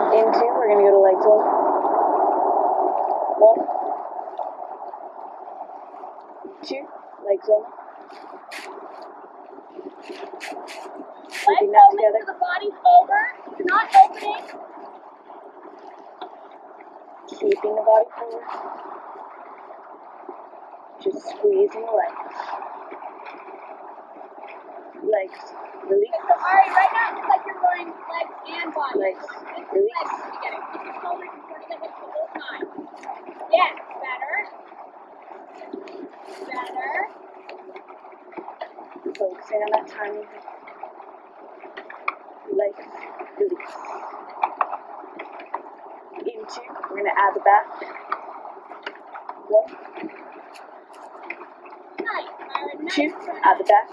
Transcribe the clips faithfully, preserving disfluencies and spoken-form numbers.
Into, we're going to go to legs one. One. Two. Legs one. Keeping that together. The body's over. You're not opening. Keeping the body forward. Just squeezing the legs. Legs. Release. So, Ari, right now it looks like you're going legs and body. Legs. So, Release. legs together. Keep your shoulders in front of the hips the whole time. Yes, better. Better. Focusing on that timing. Legs. Release. Into. We're going to add the back. One. Nice. Myra, nice. Two. Add the back.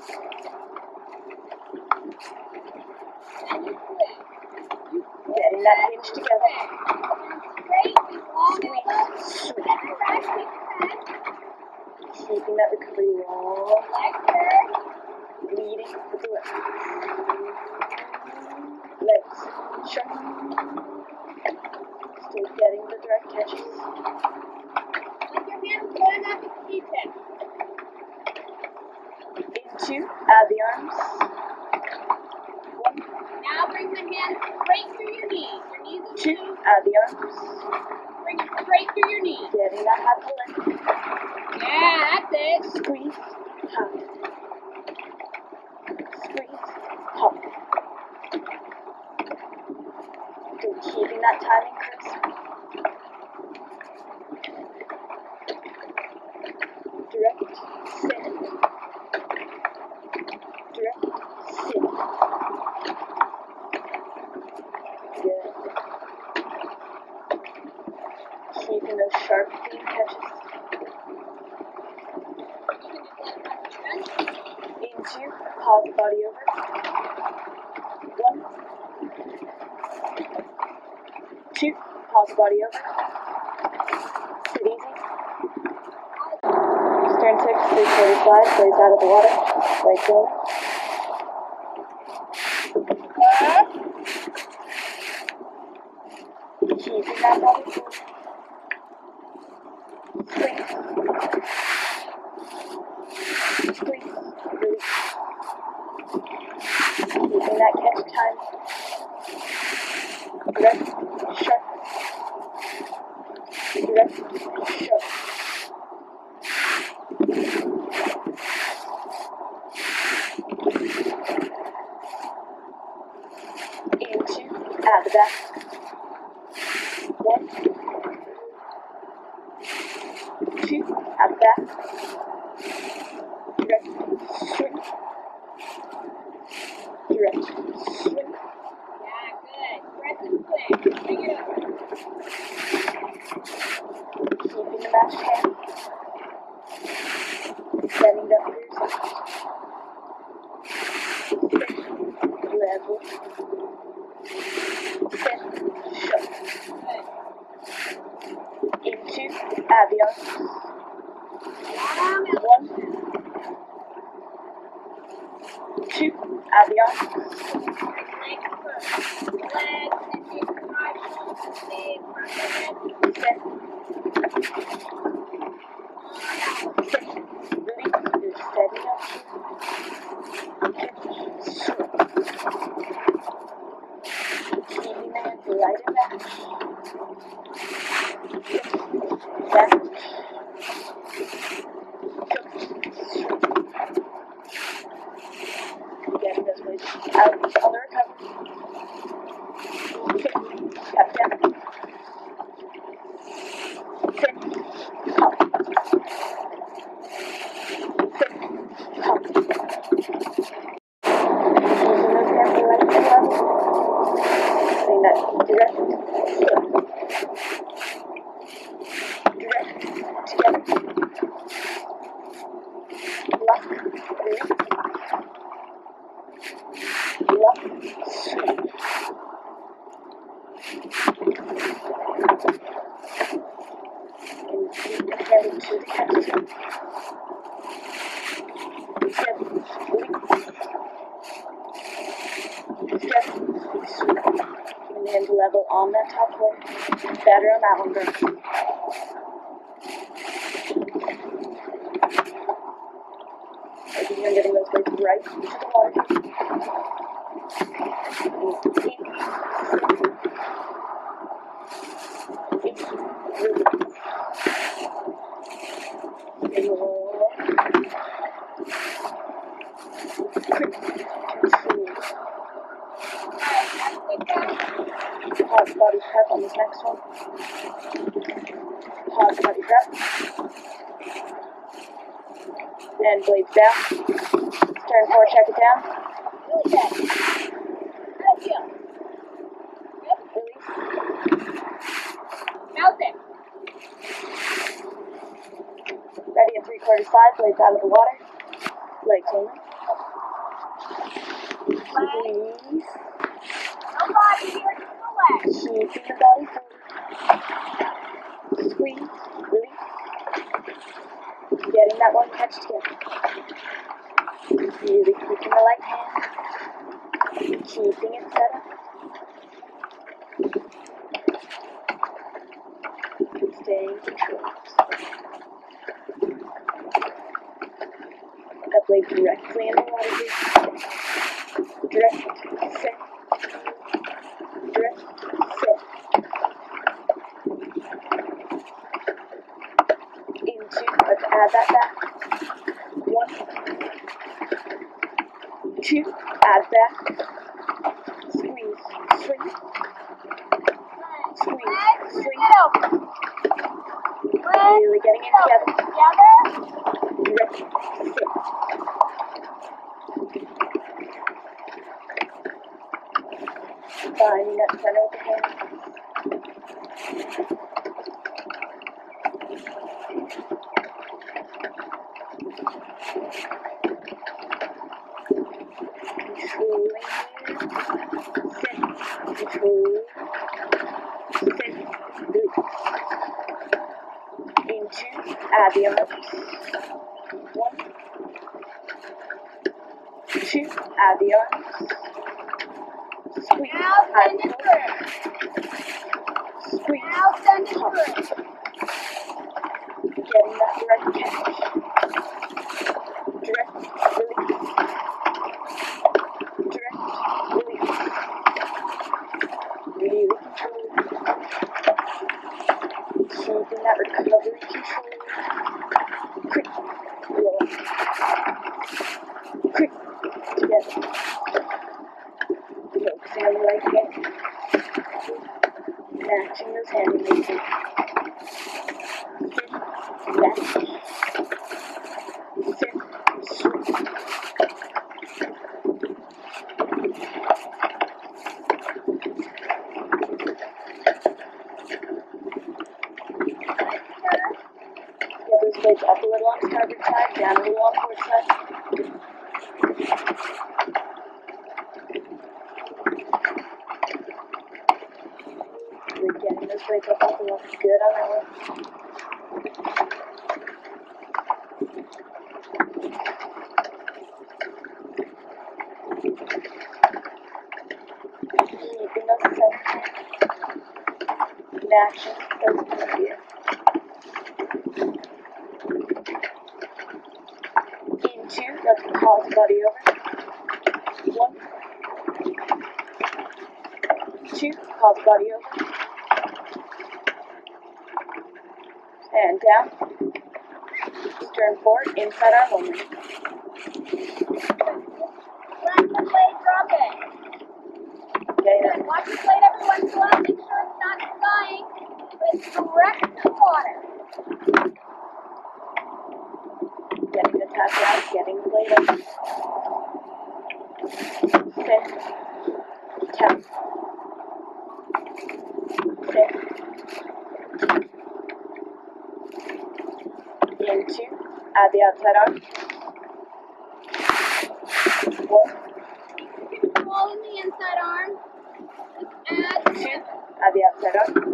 And you swing. You Getting that hinge together. straight with long elbows. Sweep. Step your back, take your head. Keeping that recovery long. Legs turn. Leading with the left. Legs. Sharp. Still getting the direct catches. With your hands going up and keep it. Into. Add the arms. One. Now bring the hands straight through your knees. Your knees will Two. move. Add the arms. Bring it straight through your knees. Getting that high pull in. Yeah, that's it. Squeeze. Hop. Squeeze. Hop. Good. Keeping that timing crisp. Direct. Sit. Direct. Sit. Good. Keeping those sharp clean catches. Into, pause the body over. One. Two, pause the body over. Sit easy. Stern six, three quarter slide, blaze out of the water. Legs over. Keeping that body forward. Squeeze. Squeeze. Release. Keeping that catch time. Direct. Sharp. Direct. Sharp. Into. Add the back. One. Two. Add the back. Direct. Swing. Direct. Swing. Yeah, good. Press and swing. Bring it over. Keeping the matched hand. Bending up for yourself. Level. Sit. Shut. Into. Add the arms. Arm and One. Two. Add the arms. legs first. Legs and take your five shoulders and stay in front of the head. Sit. Sit. Release. You're setting up. Catch. Swing. Keeping the hands light and back. Back. Getting those weights out on the recovery. Tap down. Sit. Hop. Sit. Hop. Using those hands light and level. Getting that direct slip. Direct together. Lock. Release. Lock. Sweep. And keep the hand to the catch. Step. Release. Step. Sweep. Keeping the hand to level on that top quarter. Better on that one, girl. Maybe you're getting those legs right to the water. Pause body prep on this next one. Pause body prep. And blades down. Turn four, check it down. Really good. How do you feel? Good? Release. Mouth it. Ready at three quarter slide, blades out of the water. Legs only. Squeeze. No body here, just the legs. Keeping the body forward. Squeeze. Release. Getting that one catch together. Really keeping the light hand. Keeping it set up. Staying controlled. That blade directly in the water here. Direct, set. Direct, set. Into, let's add that back. One, two, add back. Squeeze, swing. Squeeze, swing. Really getting it together. Together. Direct, set. Finding that center of the hand. Controlling here. Set. Control. Set. Loop. Into. Add the arms. One. Two. Add the arms. Squeeze. Now Add send it the through. Squeeze. Now send it Pump. through. Getting that direct catch. Direct release. Direct release. Really controlled. Keeping that recovery control. Quick. Roll. Quick. Together. Focusing on the right hand. Matching those hand movements. Sit. Match. Sit. Swing. Get those blades up a little on starboard side, down a little on port side. We're getting those blades up off the wall. Good on that one. Keeping those center hands. Matching those feet here. Into, let's pause the body over. One, two, pause the body over. And down. Stern forward, inside arm only. Let the blade drop it. Okay, then. Watch the blade every once in a while. Make sure it's not flying, but it's direct to the water. Getting the tap down, getting the blade up. Sit. Tap. Sit. Into. Add the outside arm. One. Control in the inside arm. Add Two. Add the outside arm.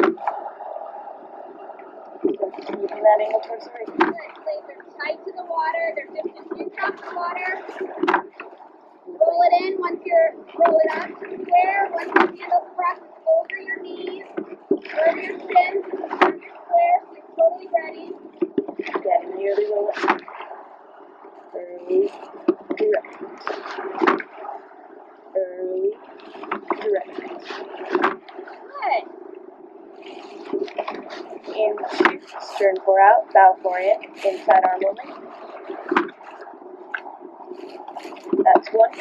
Keeping that angle towards the ring. Good. Blades are tight to the water. They're dipped in drop the water. Roll it in once you're, roll it up to square. Once your handle's pressed over your knees, over your shins, turn your square, so you're totally ready. Again, nearly roll it. Early, direct. Early, direct. Good. In two, stern four out, bow four in, inside arm only. That's one.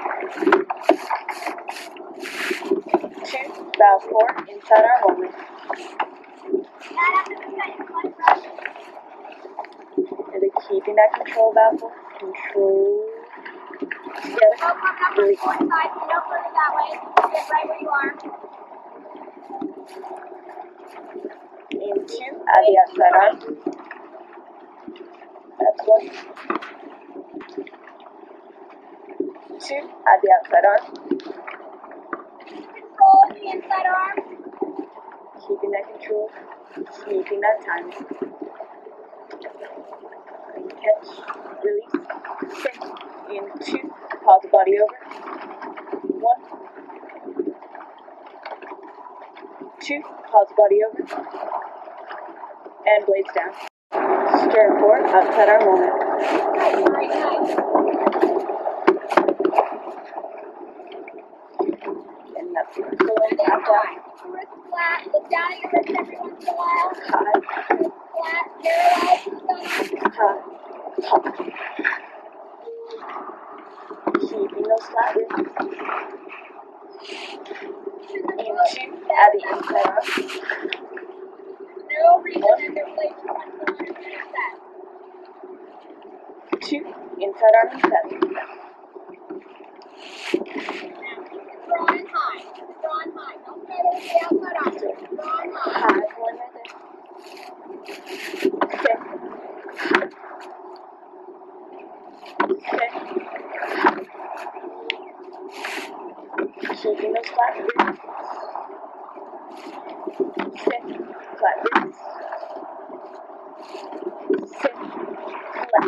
Two, bow four, inside arm only. That after the second one, brush. Really keeping that control, bow four. Control. Together. Go coming up on the fourth side, so you don't put it that way. Get right where you are. In two, add the outside arm. That's one. Two, add the outside arm. Control the inside arm. Keeping that control. Keeping that time. Catch. Release. Sit. In two, pause the body over. One. Two, pause the body over. And blades down. Stern four, outside arm moment. Nice, very nice. And up to the floor, tap down. Wrist flat, look down at your wrist every once in a while. High, Wrist flat, parallel to the stomach. high, high. Keeping those flat ribs. In two, add the inside arm. No reason that their blades are one to one and set. Two, inside arm and seven. Now keep it drawn and high. Keep it drawn high. Don't try to with the outside arm. Keep it drawn high. High, one right there. Sit. Sit. Keeping those flat ribs. Sit. Flat ribs. Sit. Flat.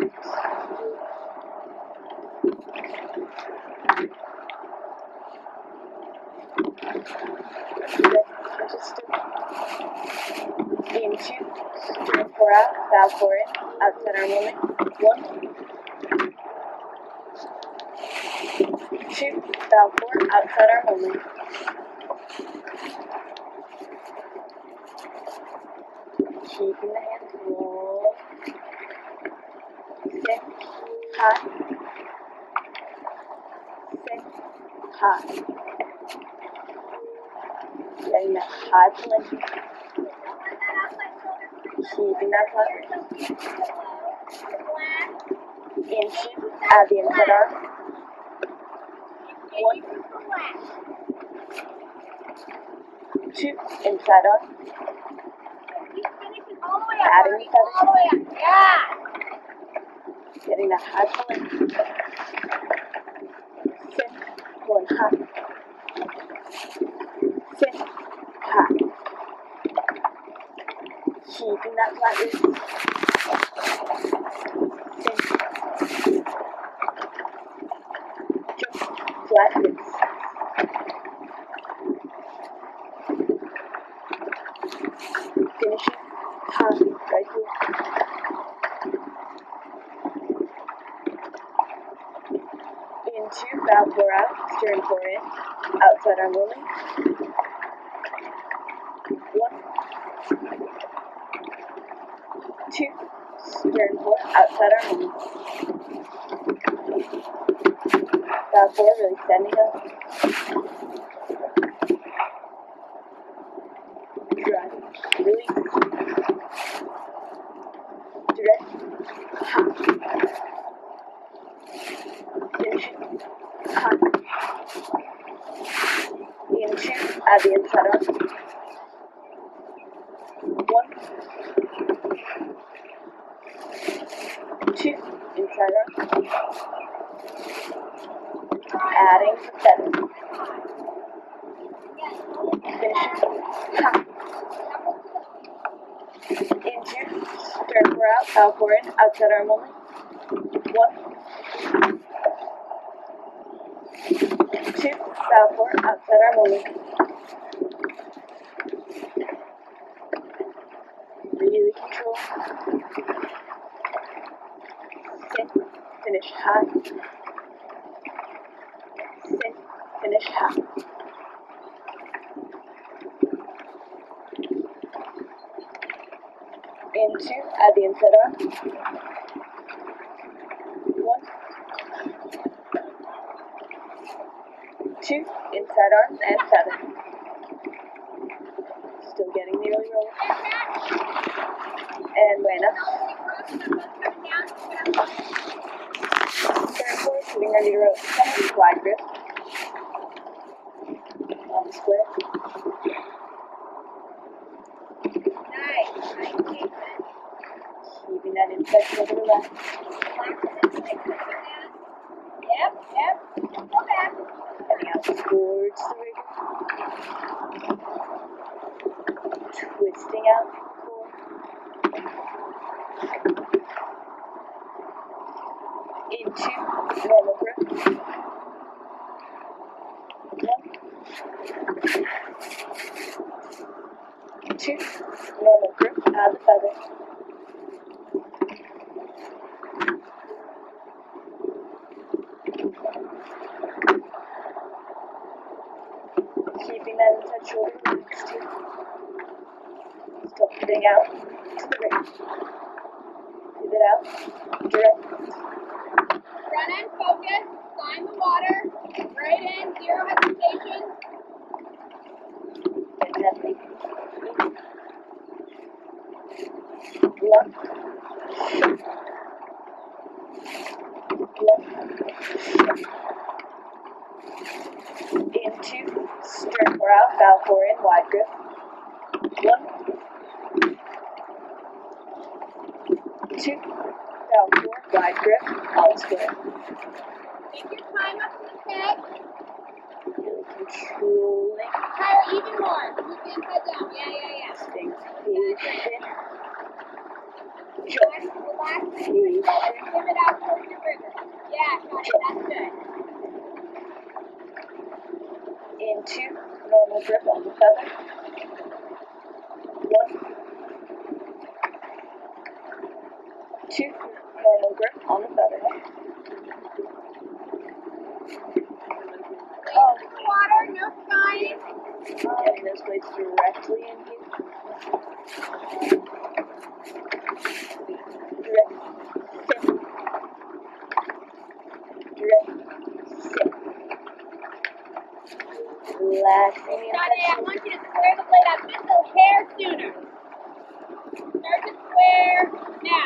Just in two, stern four out, bow four in, outside arm only. One. Two, bow four, outside arm only. Keeping the hands roll. Sit, high. Sit, high. Getting that high plank. Keeping that flat. In two, add the inside arm. One. Two, inside arm. Adding the feather. All the way up. Yeah. Getting that high plank. Sit, one high. Sit, high. Keeping that flat rib. Sit. Jump, flat ribs. Finish it. High, right here. In two, bow four out, stern four in, outside arm only. One. Two, stern four, outside arm only. Bow four, really standing up. Drive, release. Direct, hop. Finish it, hop. In two, add the inside arm. One. Two, inside arm. Adding for seven. Finish it. Hop. Into, stern four out, bow four in, outside arm only. One. two, bow four, outside arm only. Really control. Sit, finish high. Sit, finish high. Into, add the inside arm. One, two, inside arm, and feather. Still getting the early roll. And Lena. Turn forward, getting ready to roll. Center, wide grip. On the square. Nice. Nice. Keeping that inside shoulder left. Yep, yep. Go back. Heading out towards the rigger. Twisting out. Four. Into normal grip. One. Two. Normal grip. Add the feather. Keeping that inside shoulder relaxed too. Still putting out to the ring. Pivot out. Direct. Front end focus. Sign the water. Right in. Zero hesitation. Get that leap. Left. Left. Into. Stern four out. Bow four in. Wide grip. One. Two. Bow four. Wide grip. All square. Take your time up to the peg. Really controlling. Tyler, even more. Keep the inside down. Yeah, yeah, yeah. Staying patient. Jump. Relax, relax. Patient. Give it out towards your rigor. Yeah, got it. That's good. Into normal grip on the feather. One. Two. Normal grip on the feather. Oh. The water, no skying. Getting those blades directly in here. Direct. Sit. Direct. Sit. Relaxing the Johnny, I inside want you to square the blade out just a hair sooner. Start to square now.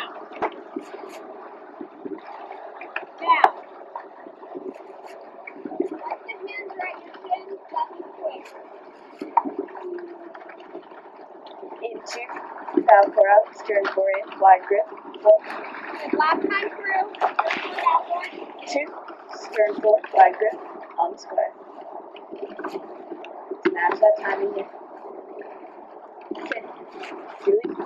Now. Let the hands right your chin, let me square. Into, bow four out, stern four in, wide grip. One, And last time through, turn out one. two, stern four, wide grip, on the square. Match that timing here. Sit, release.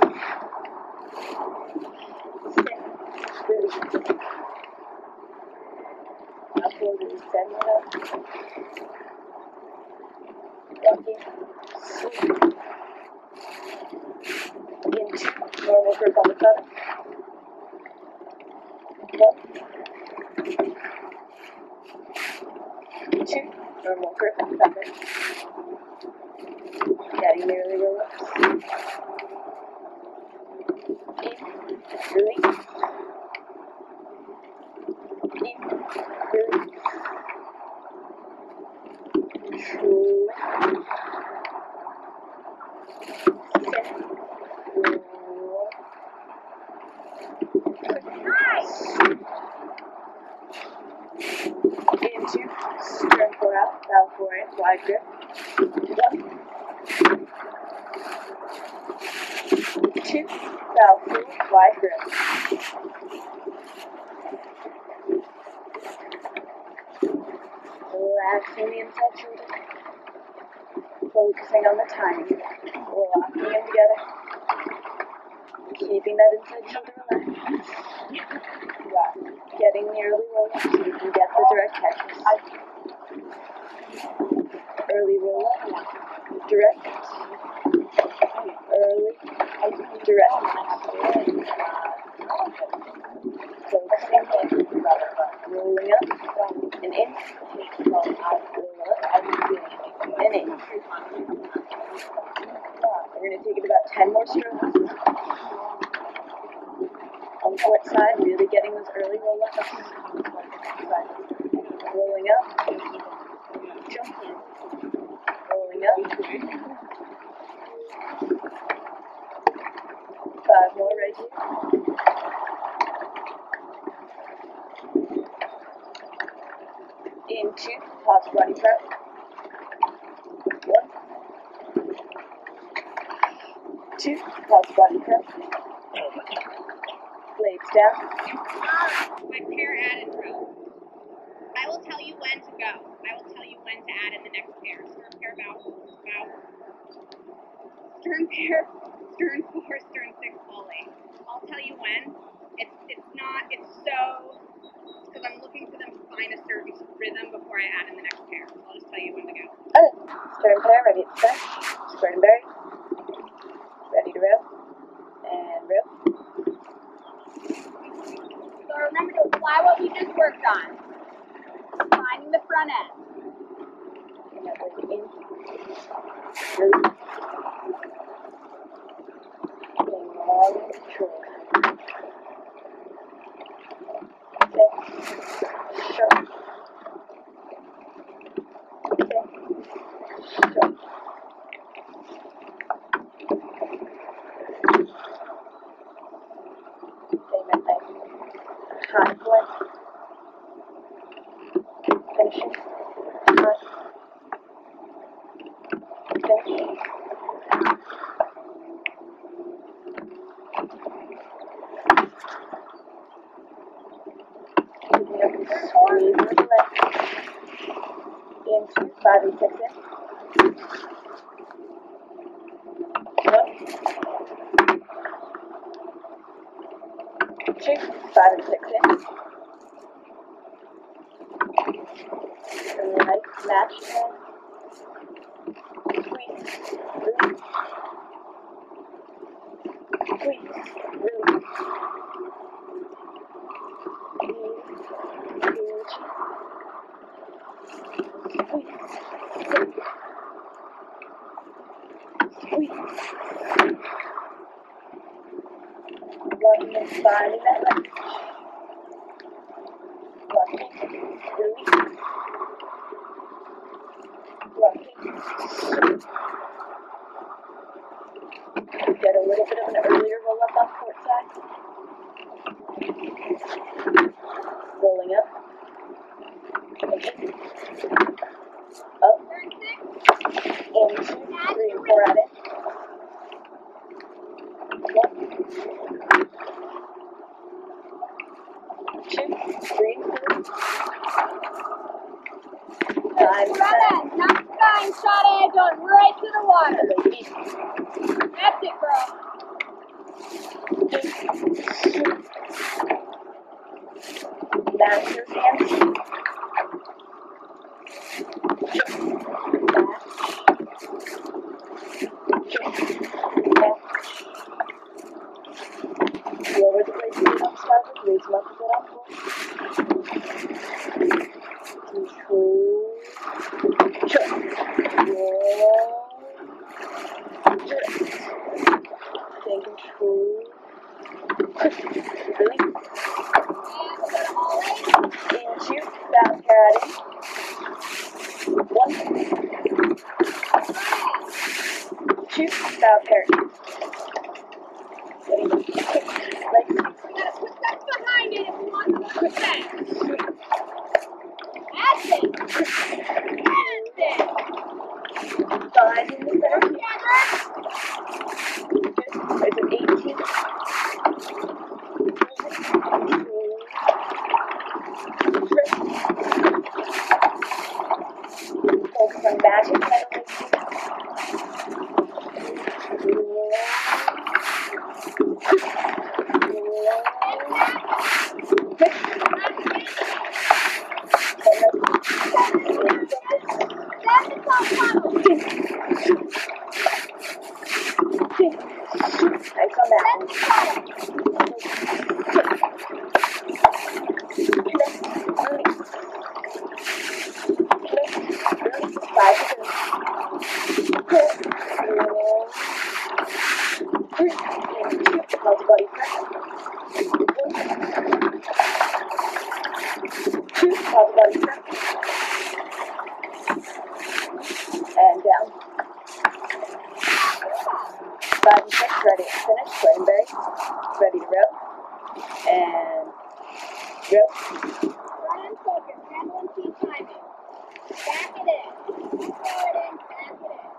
Sit, release. Now forward and setting it up. Walking, sweep. Into normal grip on the feather. One. Two. Normal grip on the feather. Getting nearly relaxed. In. Release. In. Release. Control. Set. Roll. Nice. Into stern four out, bow four in, wide grip. One. Two, bow four, wide grip. Relaxing the inside shoulder. Focusing on the timing. Locking them together. Keeping that inside shoulder relaxed. Getting nearly low so you can get the direct catches. We're going to take it about ten more strokes. On the fourth side, really getting those early roll-ups. Rolling up. Jumping. Rolling up. Five more right here. Into pause body press. One. Two. Pause body press. Blades down. My pair added row. I will tell you when to go. I will tell you when to add in the next pair. Stern pair, bow, bow. Stern pair, stern four, stern six, volley. I'll tell you when. It's it's not. It's so. Because I'm looking for them to find a certain rhythm before I add in the next pair. So I'll just tell you when to go. Okay. Stern pair, ready to start. Square and bury. Ready to row. And row. So remember to apply what we just worked on. Finding the front end. And that was in. Release. And long control. Okay. Short. Okay. Short. Same as that. High point. Finishing. High. Finish. Keeping up the squeeze with the leg. Into five and six in. One. Two. Five and six in. Right. Match and squeeze. Release. Squeeze. Release. Engage. Squeeze. Squeeze. Locking and finding that leg. Locking. Release. Locking. Get a little bit of an earlier roll up on court side. Rolling up. Okay. Up. Into three and four at it. One. Two. Three and four. Five. Front end, not fine, shot edge on right to the water. Release. That's it, girl. Back your hands. Jump. Back. Jump. Back. Lower the blades to the up side, raise them up a bit on full. Control. Jump. Roll. Drift. Stay control. Release. Into down pair at it. One. Two. Down pair. Ready? Quick. Legs. You gotta put that behind it if you want to Quick. back. That's it. That's it. Five in the center. Together. It's an eighteen. Focus on matching pedal. Five and six, ready to finish, spread and bury, ready to row, and row. Run and focus, handle and key timing. Back it in. Throw it in, back it in.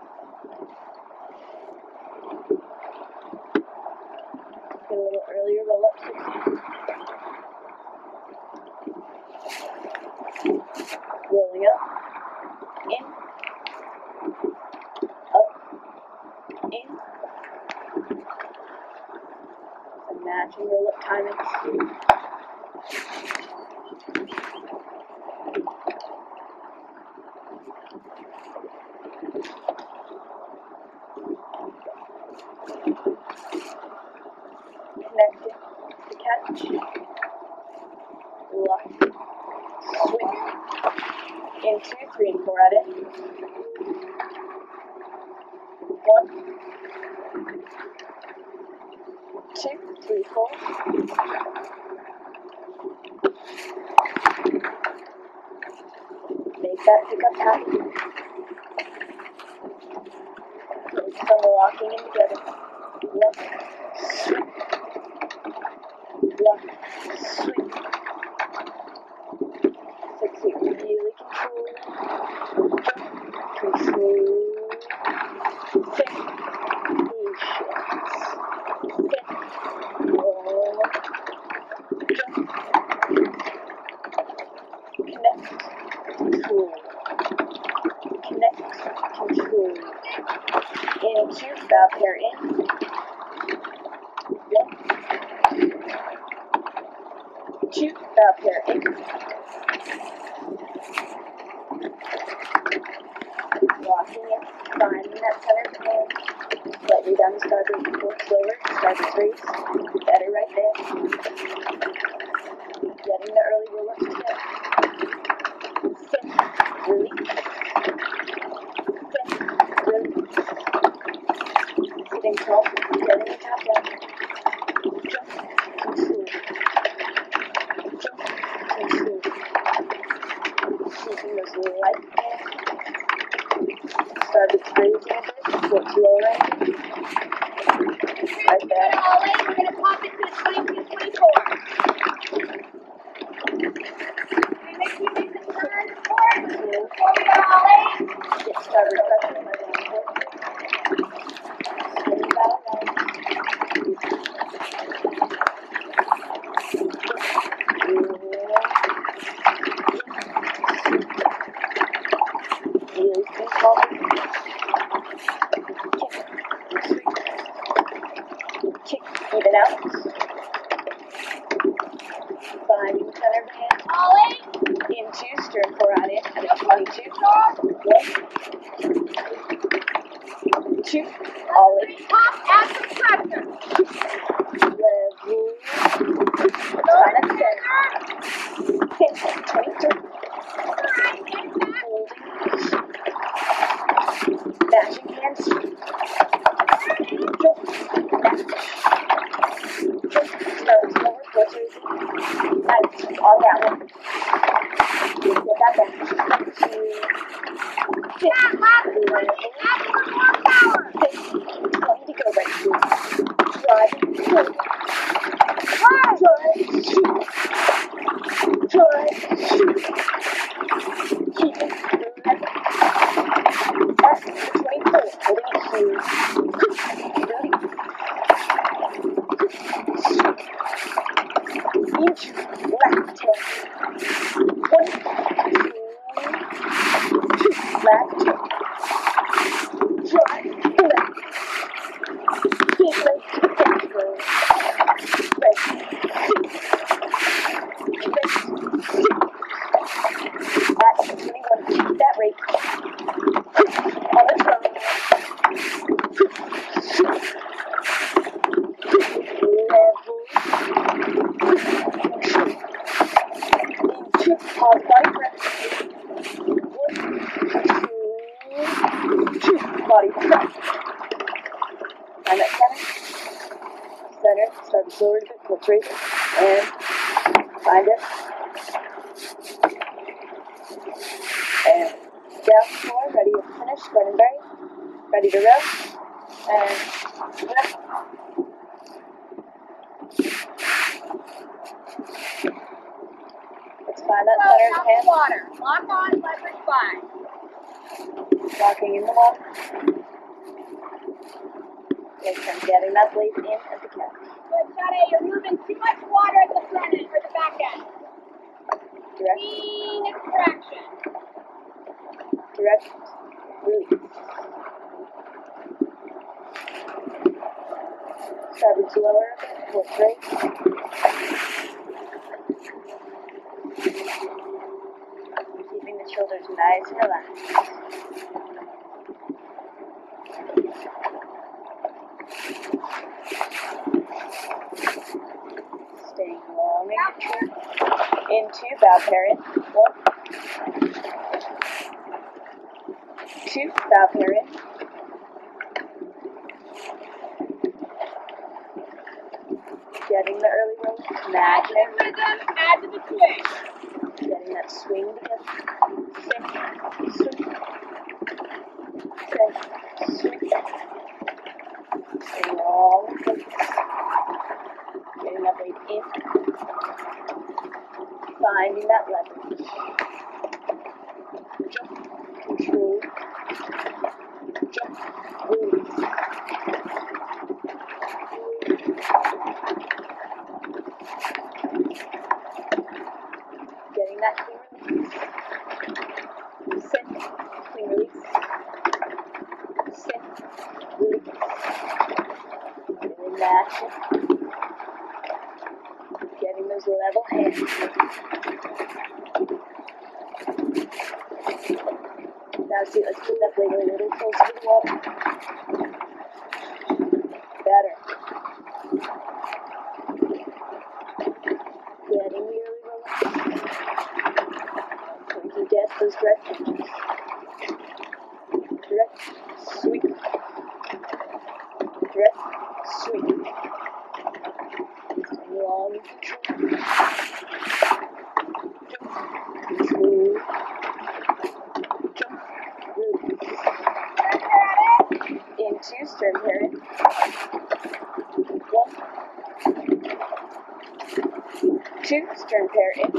Get a little earlier, roll up sixteen. Rolling up, in, up, in, and matching roll up timings. Connecting to catch, lock, swing, into three and four at it. One, two, three, four. Make that pickup happy. Focus on the locking in together. Lock, swing, lock, swing. Six here, really control, control, six, patience, six, roll, jump, connect, control, connect, control, into, bow pair in, one, two, bow pair in, locking in, finding that center command, slightly down the starboard, foot slower, starboard raise, better right there, getting the early roll up step, sit, release, sit, release, sitting tall, getting the top down, jump, control, jump, control, keeping those light hands, starboard raising a bit, foot lowering, like that. All in, we're going to pop it to the twenty-two twenty-four. Make sure you make the turn forward before we go all in. Get started pressure, my down foot. Spin bow around. Really spin forward. Kick, kick, even out. Finding center band. All in. Into stern four out in at a twenty-two. One, two, all in. Pop at the pressure. Level. Sign up center. Hit twenty-two. Holding. Matching hands. Jump. Match. Jump. Start slower. Foot raising. Nice. On that one. Get that back. One, two. Hit. Level. Hit. twenty to go right here. Drive. Shoot. Drive. Shoot. Drive. Shoot. Keep it. Left. Back to twenty-four. Holding it here. Release. Inch. Left tail. One, two, two. Left tail. Drive. Left. Big leg to the back row. Right. Right. At twenty-one, keep that rate. On the tongue. Level. Into pause body press. One, two, two. Body press. I'm at center. Center. Start forward a bit. Foot raise. And find it. And down floor. Ready to finish. Spread and bury. Ready to row. And lift. Lock on, leverage five. Locking in the water. Next time, getting that blade in at the catch. Good, Sade, you're moving too much water at the front end or the back end. Direct. Clean extraction. Direct. Release. Starboard slower. Full straight. Keeping the shoulders nice and relaxed. Staying long and controlled. Into bow parent. One. Two. Bow parent. Getting the early roll. Add to Matching. the rhythm, add to the swing. Getting that swing together. Sing. Swing. Sing. Swing. Staying long and focused. Getting that blade in. Finding that leverage. Jump. Control. Jump. Release. Getting that clean release. Sit. Clean release. Sit. Release. Getting that. Getting those level hands. Now see, let's keep that blade a little closer to the water. Better. Getting the early roll. So we can get those direct hinges. Direct, sweep. Direct, sweep. Staying long and control. Jump, control. Jump, release. Into stern parent. One. Two. Stern parent.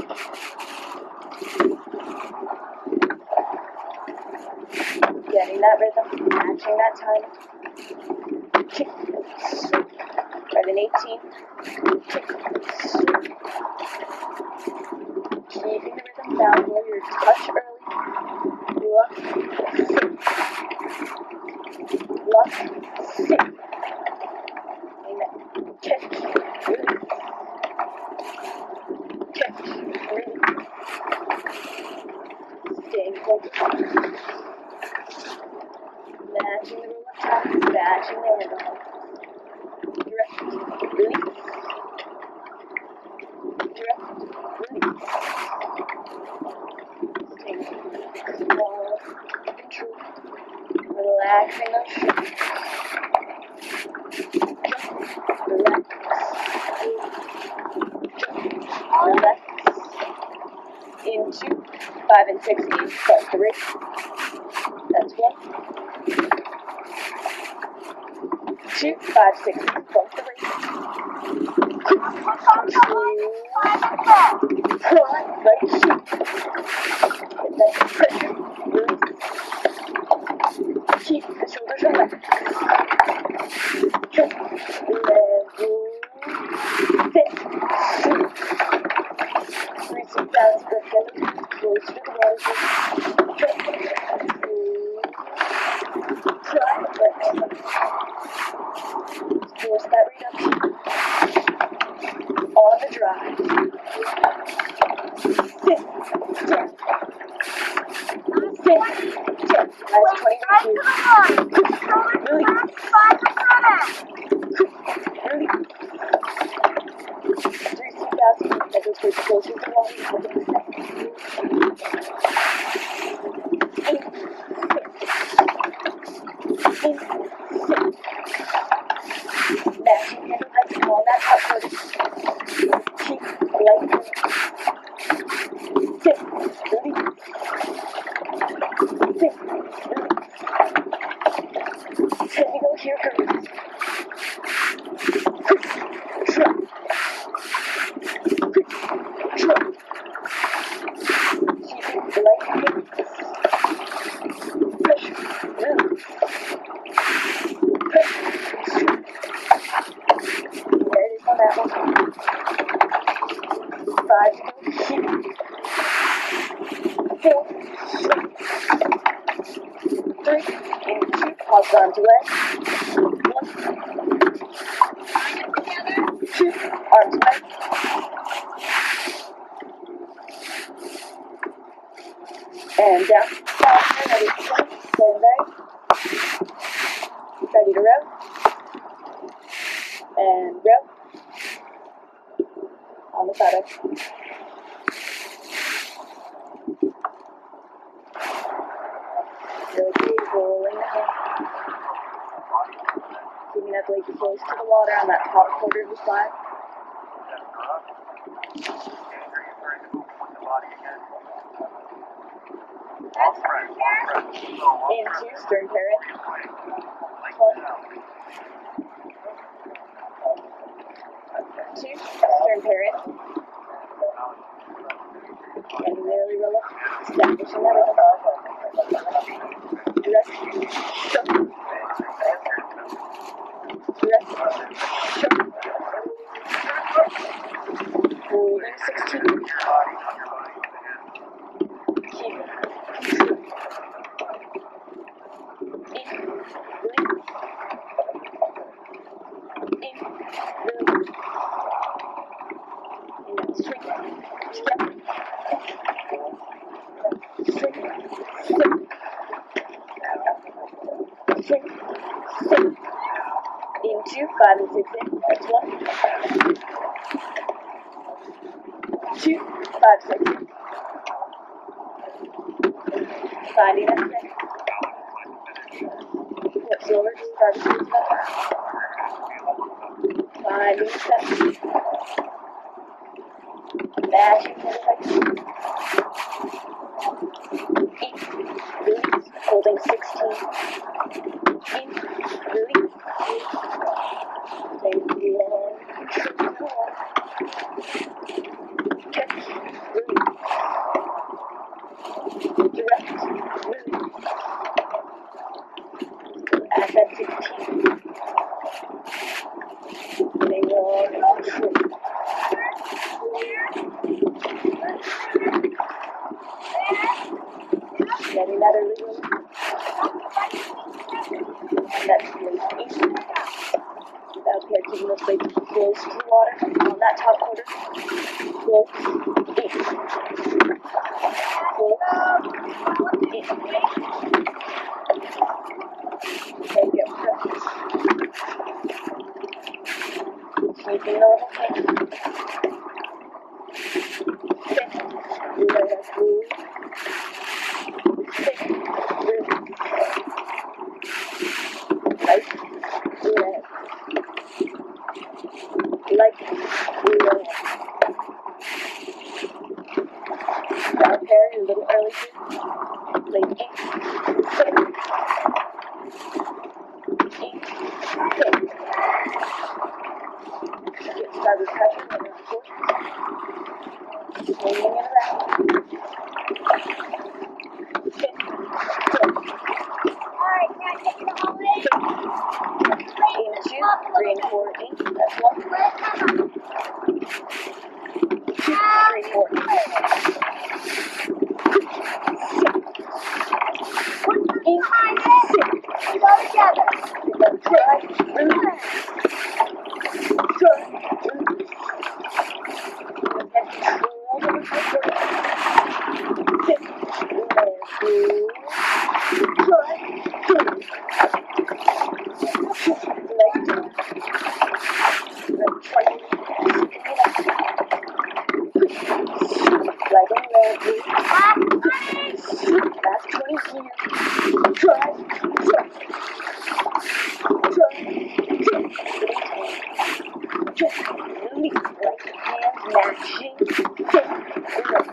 Getting that rhythm, matching that time. Kick, sweep. Right in eighteen. Kick, sweep. Keeping the rhythm down here. Your touch early. Look, sit. Look, sit. Amen. Kick, release. Kick, release. Staying focused. Matching the roll of top, matching the handle. Direct, release. Direct, release. Staying small, control. Relaxing those shoulders. Relax. Relax. Into five and sixteen, plus three. That's one. Two, five, six, plus three. Control. Front, right shoot. Get that pressure. Release. Keep the shoulders relaxed. Jump. Level. Sit. Shoot. Three sit downs per belly. Close to the water. Jump. Try. Right. Force that reduction. On the drive. Sit. Step. Sit. Step. That's twenty to two. Release. Release. Three seat downs. That goes for closer to the water. Open the step. Eight. Six. Eight. Six. Matching handle height on that top foot. Keep light. Sit. Release. Sit. Release. Ten to go here, girls. Quick. Drop. Quick. Drop. Arms away. One, two, arms away. And down. Down, ready to go. Stand ready. Ready to row. And row. On the paddle. Really rolling the hand. Keeping that blade close to the water on that top quarter of the slide. Into stern parrot. One. Two. Stern parrot. And nearly roll up. Establishing that rhythm. Direct. Shook. Direct. Shook. Holding sixteen. Keep. In. Release. In. Release. In. Swing. Step. Swing. Step. Swing. Step. Into five and six in. That's one. Two. Five, six. Finding that center. Hips over. Start to squeeze back. Finding the center. Matching the legs. In. Release. Holding sixteen. In. Release. Take the long. Catch. Release. Direct. Release. At that sixteen. They long and control. Get another little. And that's blade eight. Without here, keeping the blade close to the water. On that top quarter. Close. Eight. Close. Eight. Okay, get practice. Keeping the little hand. Sit. Let us move. Sit. Move. Like. Let. Like. Let. Down pair, a little early here. Like eight. Sit. Eight. Sit. Get started pressure on your foot. Swinging it around. Sit. Sit. Alright, can I take it all in? Into three and four, eight. That's one. Two, three, four, eight. In, sit. Go together. Try, release. Try, release. Get control over the foot. Sit. Let go. Try, release. Leg down. Leg twenty. Leg and leg. Last twenty here. Try, try. Try, try. Just release. Like hands matching. Sit. Look.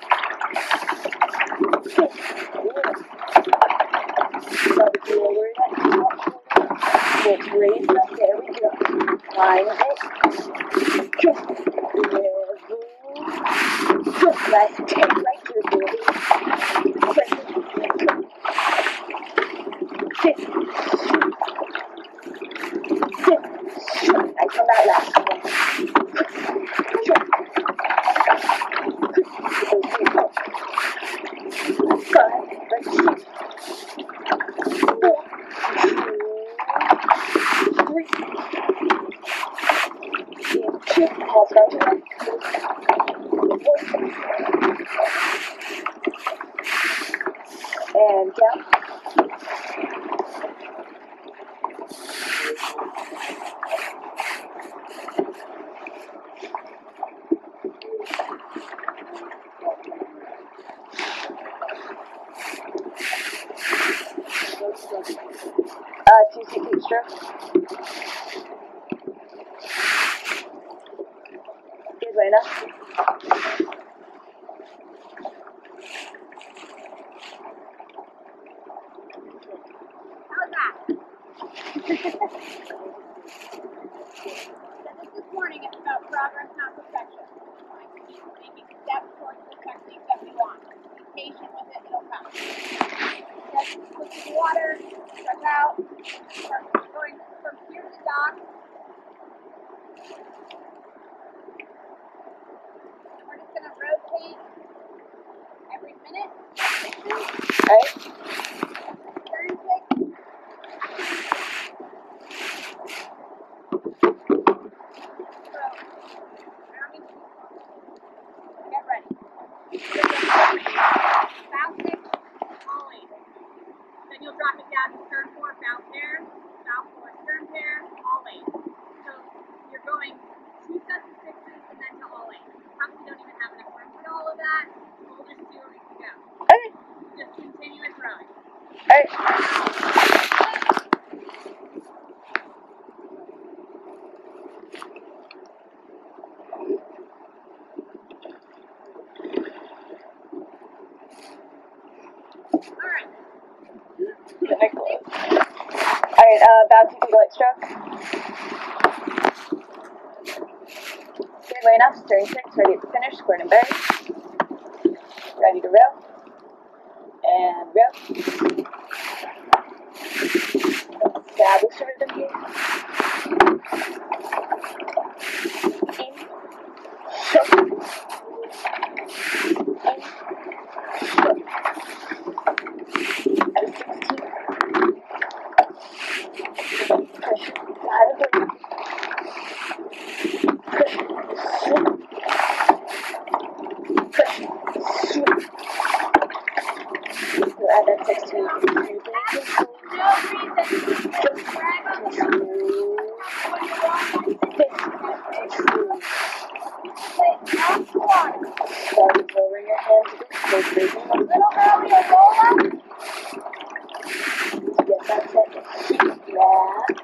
Sit. Look. Love to lower that top. Let's raise up. There we go. Find it. Just level. Just let's take right to the Sit. Sit. Sit. Nice on that last one. Five, right, six, four, three, Pause down to right. And down. Uh, two C P stroke. Good way enough. How's that? So this this morning is about progress, not perfection. Like making steps towards the technique that we want. Be patient with it, it'll come. Just put the water, stretch out, start going from here to dock. And we're just gonna rotate every minute. Alright. Turn kick. Get ready. Bow kick, ollie. Then you'll drop it down to stern four, bow pair, bow four, stern pair, ollie. So you're going two sets of sixes and then to ollie. Probably don't even have enough room for all of that. We'll just see where we can go. Okay. Just continuous rowing. Alright. Alright. Alright, uh, bow to the light stroke. Good way enough. Stern six, ready to finish. Squirt and bury. Ready to row. And row. Establish a rhythm here. In. Shook. In. Shook. At a sixteen. Push. Out of the push. Swoop. Push. Swoop. So add that sixteen. No reason to drag on the control. Off the water. Start lowering your hands a bit. Stay raising A them. little earlier, roll up. To get that second. Grab.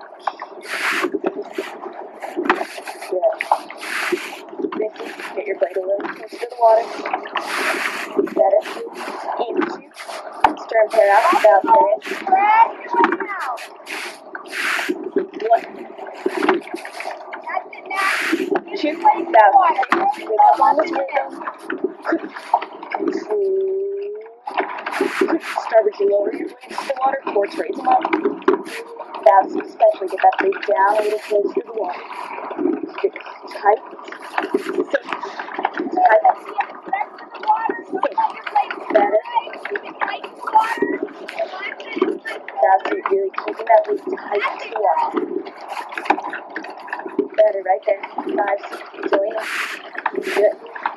Good. Ricky, get your blade a little closer to the water. Better. Into. Stern pair out. Bow pair in. Drag your way out. One. That's it now. Two. Bow. Pick up on this rhythm. Control. Starboard to lower your blades to the water. Ports raise them up. Bows especially. Get that blade down a little closer to the water. Keep it tight. Safe. Tight. Better. That's it. Really keeping that blade tight to the water. Better right there. Five. Join in. Good.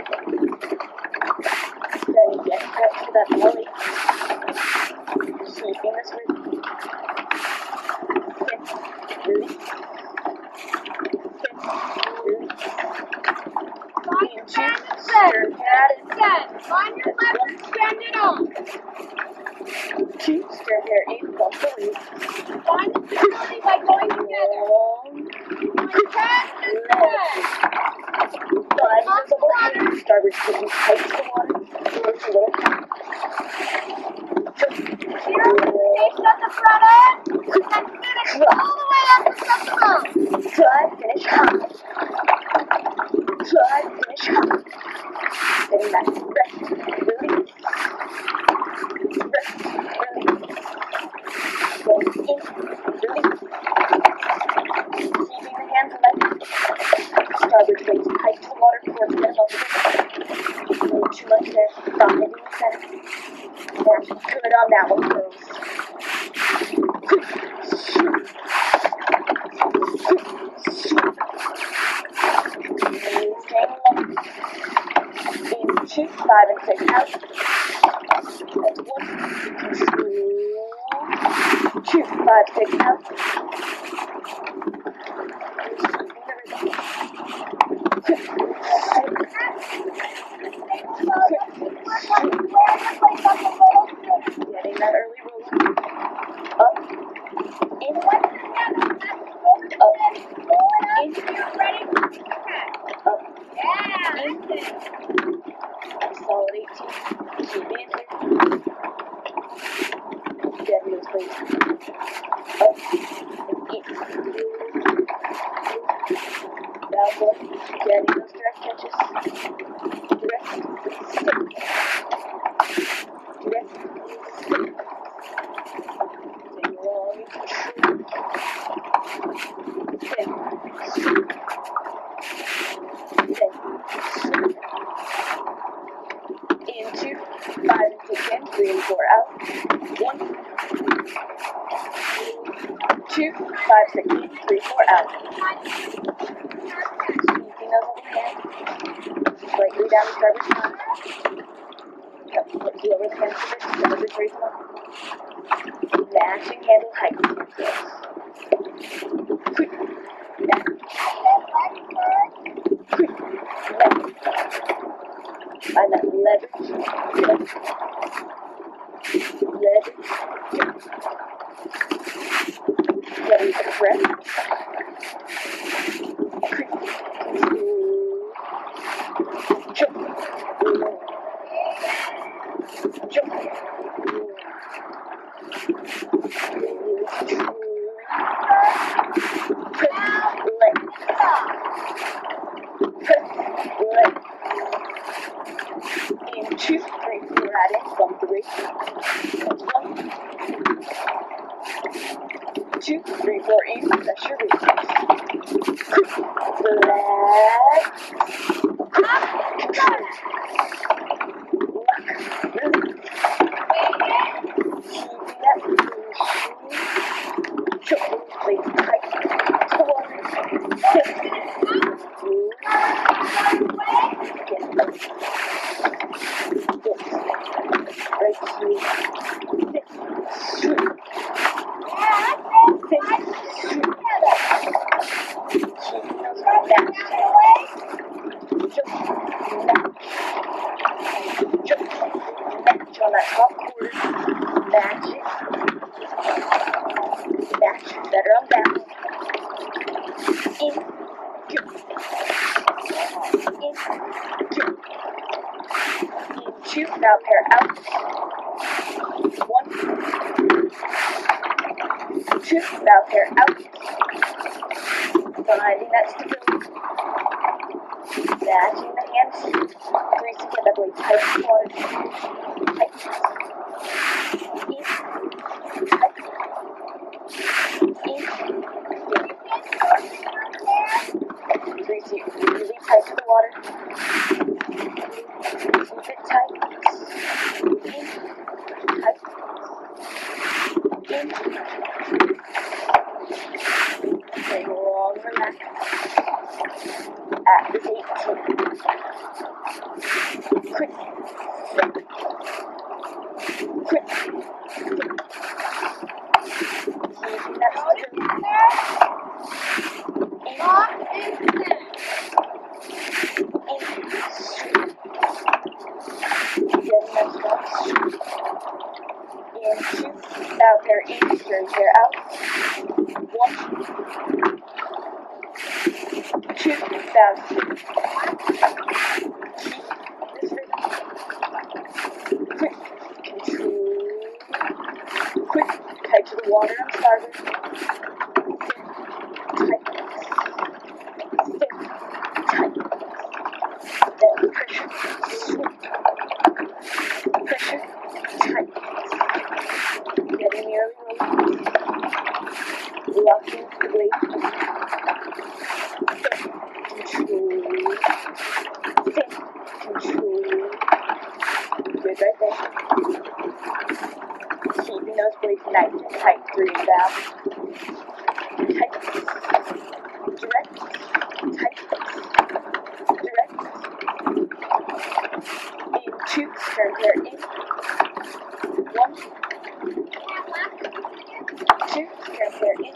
Then you get back to that belly. Keeping this rhythm. Sit. Release. Sit. Release. Into. Stern pair out in. Find your left and stand it on. Two. Stern pair in. Bump the lead. Find the stability by going together. Long. Like that and that. Five. Visible hand. Starboard sticking tight to the water. Close a little. Here, station at the front end, and finish all the way up to the boat. Try, finish, hop. Try, finish, hop. Getting that rest, release. Rest, release. Going in, release. Keeping the hands light. Starboard weight tight to the water, towards the above the water. No too much there. Stop hitting the center. And good on that one, girls. five and six out. That's one. Control. Two, five, six out. Getting that early roll. Up. In. Up. In. Up. In. Solid eighteen. Keep in here. Get in place. Up. And in. Down one. Getting those direct catches. Direct. Stick. Direct. Stick. Take long and control. Ten. Ten. Into five and six in, three and four out. One, two, five, six in, three, four out. Keeping those on the hand. Slightly down the driver's side. Yep, let's lower the hand position, the other trace one. Matching handle height. Yes. Quick. Back. Quick. Back. Find that leverage. Yep. Leverage. Yep. Ready for the breath. Quick. Jump. Jump. Press leg. Press leg. In two, three, four, add in, one, three. That's one. Two, three, four, in, that's your release. Leg. Control. Lock. Release. Keeping that position. Jump. Legs tight. To the water. Sit. Get up. Right here. Sit. Shoot. Sit. Shoot. Keeping those on that. Jump. Match. Jump. Match on that top quarter. Match it. Match. Better on that. In. Go. In. Go. In two. Now pair out. One. Two. Now pair out. Finding that stability. Matching the hands. Greasing it that way. Tight and hard. Tight. In. Tight. In. Greasy. Really tight to the water. Keep it tight. In. Tight. In. Take a long relax. At the eighteen. Quick. Quick. Keeping that stability. In. In. Getting that strong. In two. Now pair in. Turn pair out. One. Two. Down. Keep this rhythm. Quick. Control. Quick. Tight to the water on starboard. Tight. Stick. Tight. Then pressure. Sweep. Pressure. Tight. Getting the early roll. Locking the blade. Control. Two, stern pair in.